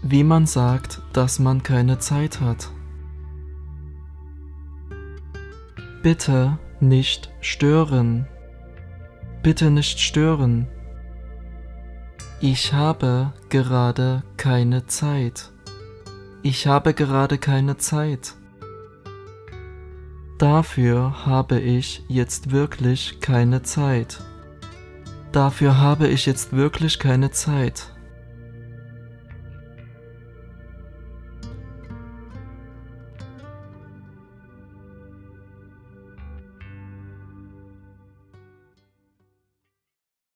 wie man sagt, dass man keine Zeit hat. Bitte nicht stören. Bitte nicht stören. Ich habe gerade keine Zeit. Ich habe gerade keine Zeit. Dafür habe ich jetzt wirklich keine Zeit. Dafür habe ich jetzt wirklich keine Zeit.